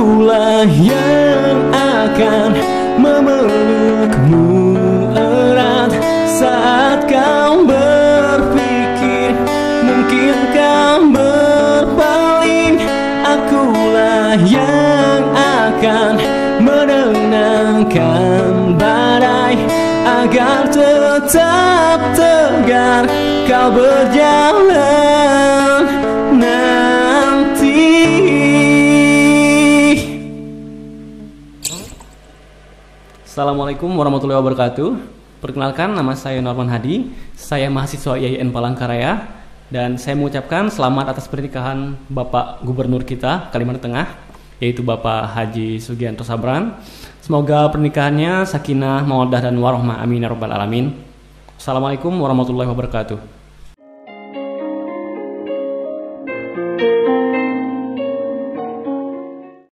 Akulah yang akan memelukmu erat saat kau berpikir mungkin kau berpaling. Akulah yang akan menenangkan badai agar tetap tegar kau berjalan nanti. Assalamualaikum warahmatullahi wabarakatuh. Perkenalkan, nama saya Norman Hadi. Saya mahasiswa IAIN Palangkaraya dan saya mengucapkan selamat atas pernikahan Bapak Gubernur kita Kalimantan Tengah, yaitu Bapak Haji Sugianto Sabran. Semoga pernikahannya sakinah, mawaddah dan warahmah, amin ya rabbal alamin. Assalamualaikum warahmatullahi wabarakatuh.